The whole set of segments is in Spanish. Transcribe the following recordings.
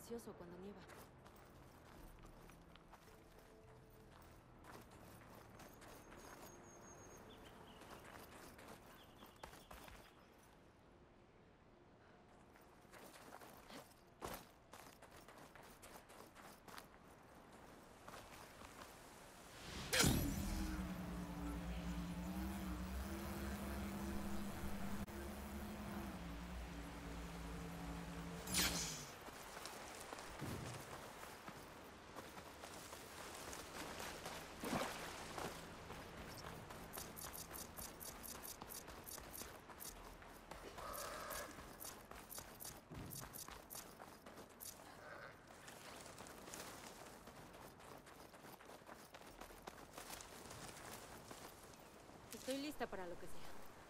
silencioso cuando nieva. Estoy lista para lo que sea.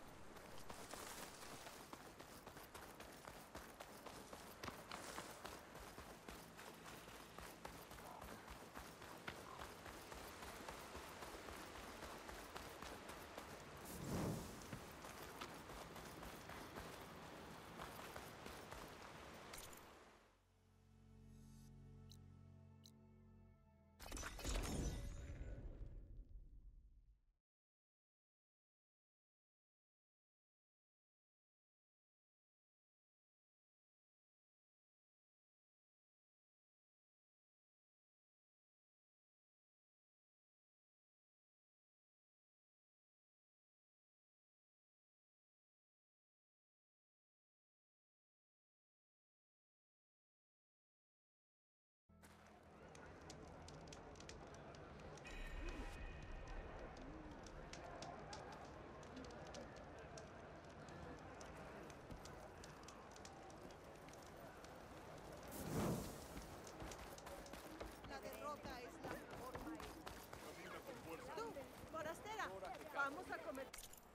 La derrota es la mejor maestra. Tú, forastera, vamos a comer.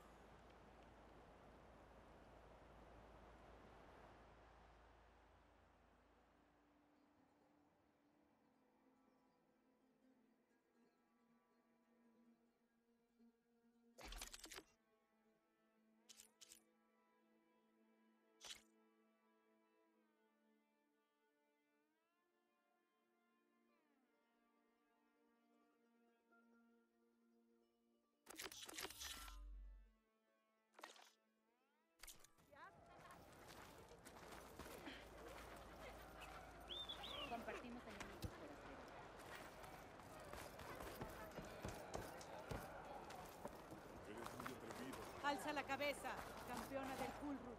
Compartimos enemigos, forastero. Eres muy atrevido. Alza la cabeza, campeona del Kulruk.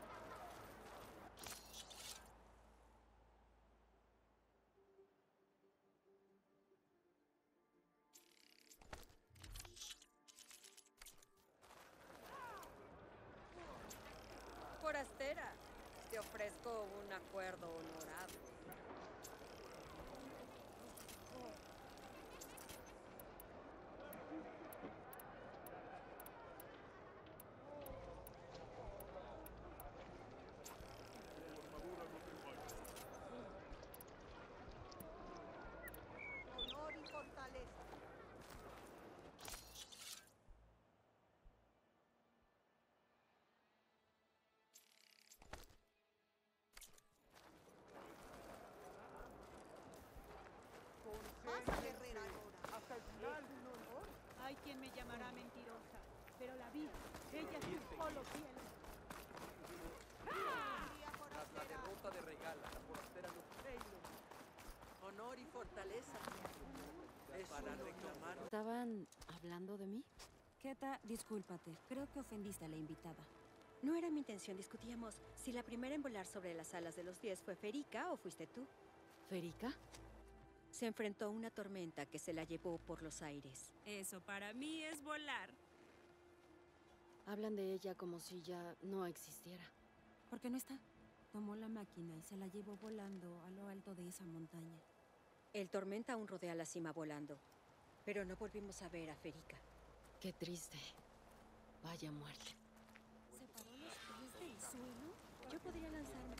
Forastera, te ofrezco un acuerdo honorable. Tu armadura no te falla. Honor y fortaleza. Pasa, guerrera Nora. Hasta el final. Es un honor. Hay quien me llamará mentirosa, pero la vi. Ella surcó los cielos. Tras la derrota de Regala, la forastera no... Honor y fortaleza. Es para reclamar. ¿Estaban hablando de mí? Keta, discúlpate. Creo que ofendiste a la invitada. No era mi intención. Discutíamos si la primera en volar sobre las alas de los 10 fue Ferica o fuiste tú. ¿Ferica? Se enfrentó a una tormenta que se la llevó por los aires. Eso para mí es volar. Hablan de ella como si ya no existiera. ¿Por qué no está? Tomó la máquina y se la llevó volando a lo alto de esa montaña. El tormenta aún rodea la cima volando, pero no volvimos a ver a Ferica. Qué triste. Vaya muerte. ¿Separó los pies del suelo? Yo podría lanzarme.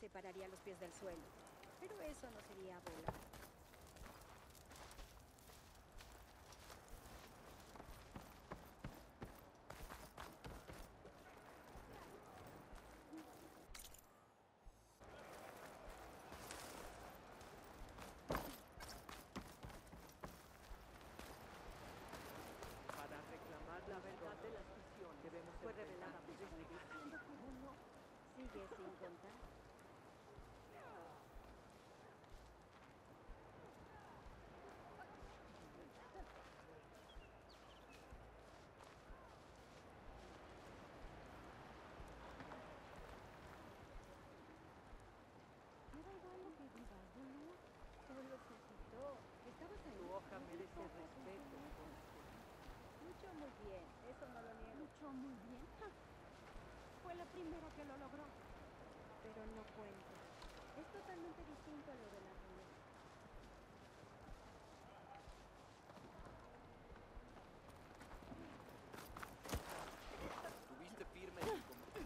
separaría los pies del suelo. Pero eso no sería volar. Para reclamar la verdad de las visiones debemos Fue revelada por enfrentarnos. uno sigue sin contar. Me da igual lo que digas, ¿no? Solo se citó. Estabas ahí. Tu hoja merece respeto. Luchó muy bien, eso no lo niego. Luchó muy bien. Ja. Fue la primera que lo logró. Pero no cuenta. Es totalmente distinto a lo de la ruleta. Estuviste firme en el combate.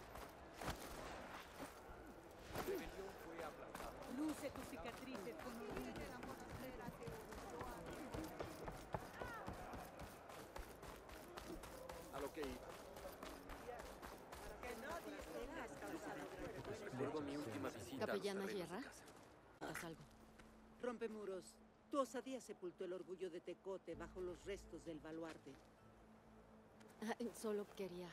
La rebelión fue aplastada. Luce tus cicatrices con orgullo. De la forastera que huyó a A lo que iba. que nadie Has causado gran revuelo. Recuerdo mi última visita a los Capellana terrenos de Yerra, casa. ¿haz algo? Rompemuros, tu osadía sepultó el orgullo de Tecote bajo los restos del baluarte. Solo quería...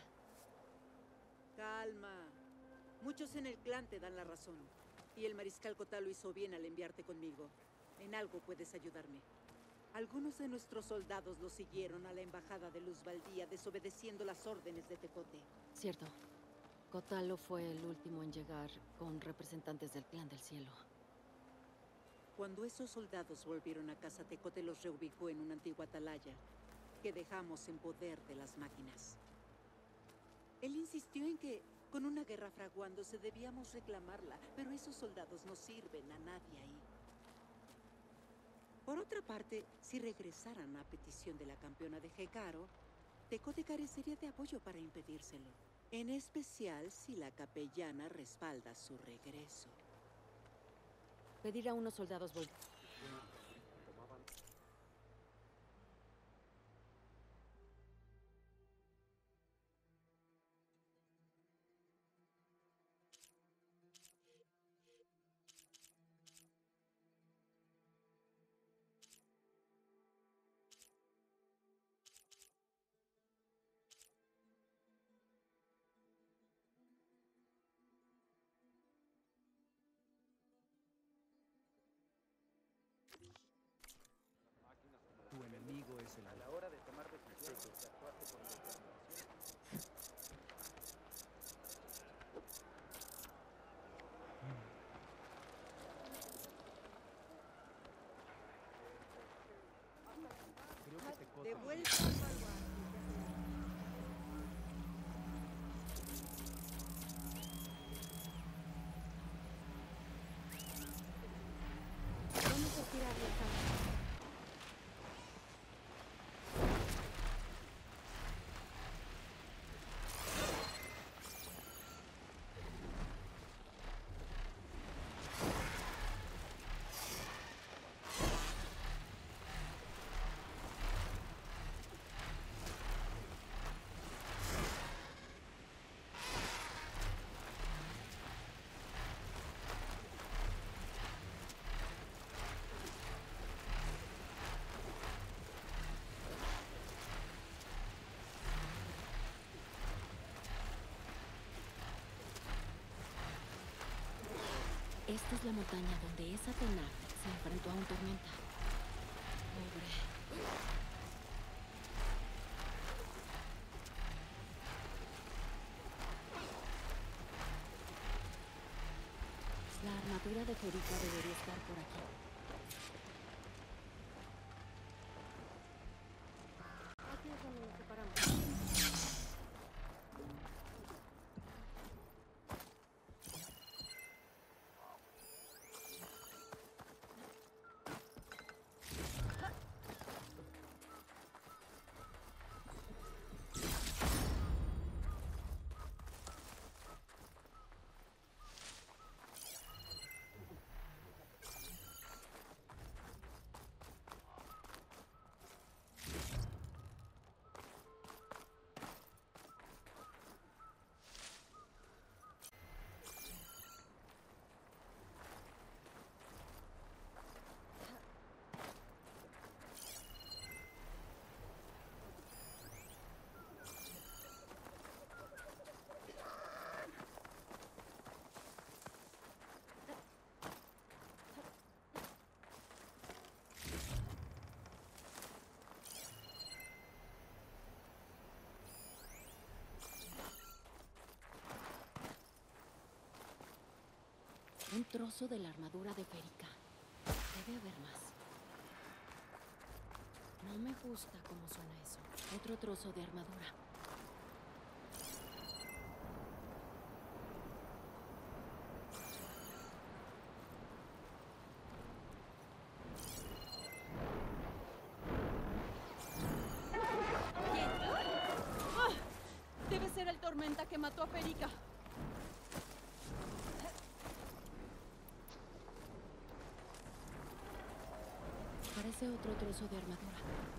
Calma. Muchos en el clan te dan la razón. Y el mariscal Cotalo hizo bien al enviarte conmigo. En algo puedes ayudarme. Algunos de nuestros soldados lo siguieron a la embajada de Luz Baldía, desobedeciendo las órdenes de Tecote. Cierto. Cotalo fue el último en llegar con representantes del Clan del Cielo. Cuando esos soldados volvieron a casa, Tecote los reubicó en una antigua atalaya que dejamos en poder de las máquinas. Él insistió en que, con una guerra fraguándose, debíamos reclamarla, pero esos soldados no sirven a nadie ahí. Por otra parte, si regresaran a petición de la campeona de Hekaro, Tecote carecería de apoyo para impedírselo. En especial si la capellana respalda su regreso. Pedir a unos soldados Tu enemigo es el A la hora de tomar decisiones, actuaste con determinación. Creo que Tecote De vuelta al baluarte. Vamos a tirar la sangre. Esta es la montaña donde esa Tenach se enfrentó a un tormenta. Pobre. La armadura de Jerica debería estar por aquí. Aquí es donde nos separamos. trozo de la armadura de Férica. Debe haber más. No me gusta cómo suena eso. Otro trozo de armadura. Debe ser el tormenta que mató a Férica. Parece otro trozo de armadura.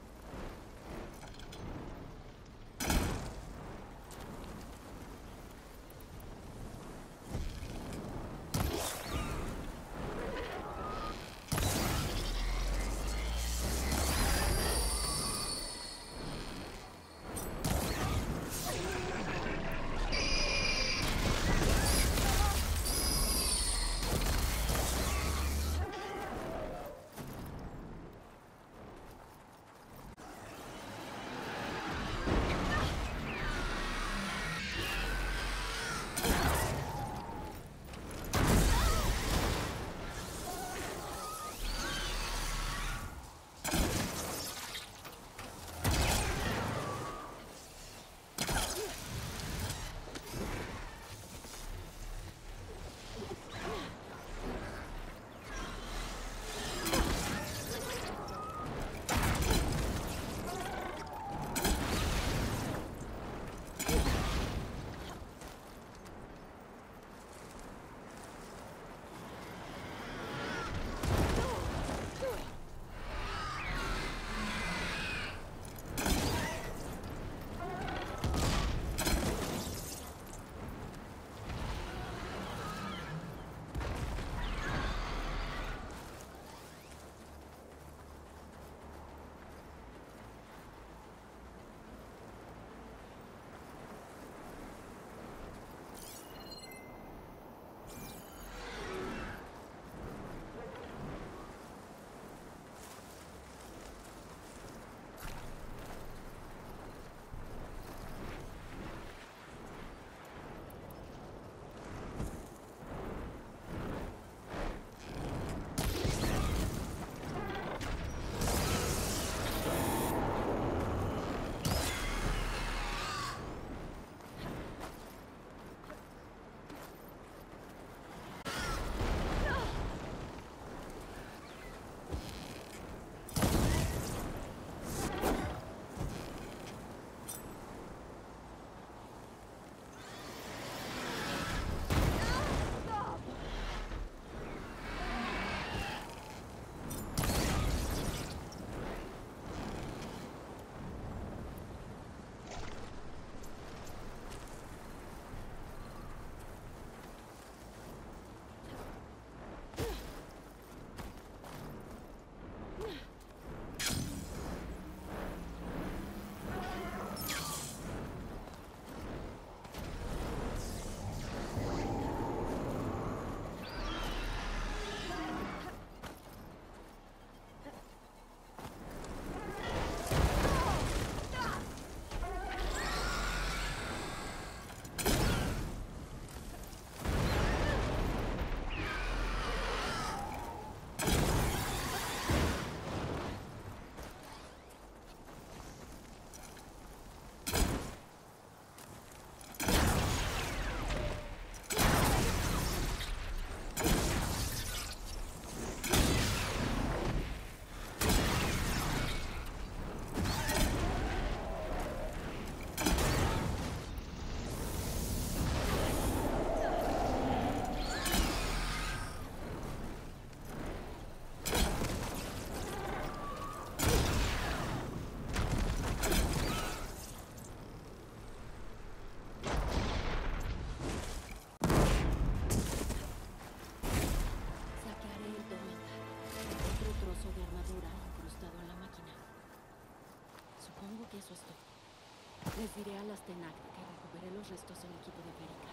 Les diré a las Tenag que recuperé los restos del equipo de Férica.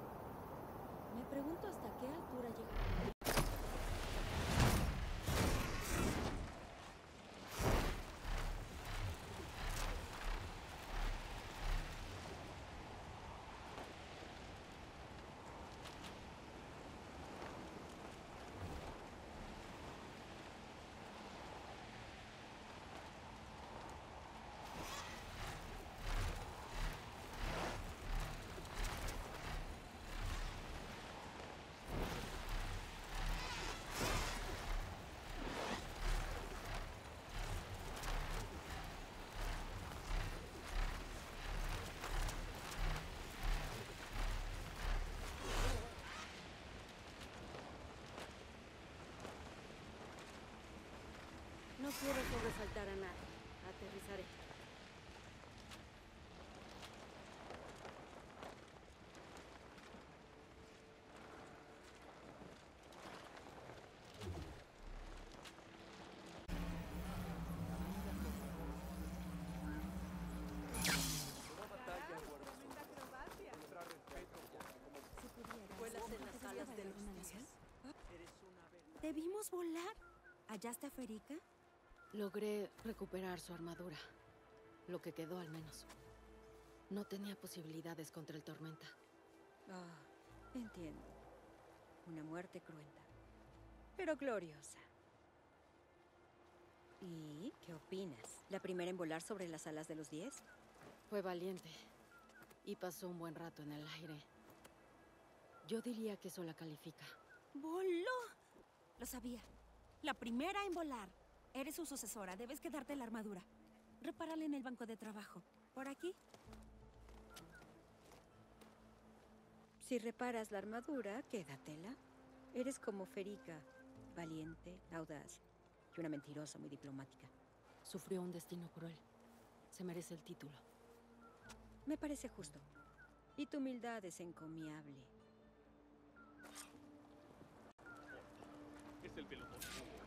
Me pregunto hasta qué altura llegará. quiero sobresaltar a nadie. Aterrizaré. Toda batalla guarda su Tremenda acrobacia. tendrá respeto porque como Vuelas en las alas de los días. Eres una verdad. ¿Te vimos volar? ¿Hallaste a Ferica? Logré recuperar su armadura. Lo que quedó al menos. No tenía posibilidades contra el tormenta. Ah, entiendo. Una muerte cruenta, pero gloriosa. ¿Y qué opinas? ¿La primera en volar sobre las alas de los 10? Fue valiente. Y pasó un buen rato en el aire. Yo diría que eso la califica. ¡Voló! Lo sabía. La primera en volar. Eres su sucesora. Debes quedarte la armadura. Repárala en el banco de trabajo. ¿Por aquí? Si reparas la armadura, quédatela. Eres como Ferica. Valiente, audaz y una mentirosa muy diplomática. Sufrió un destino cruel. Se merece el título. Me parece justo. Y tu humildad es encomiable. Es el pelotón.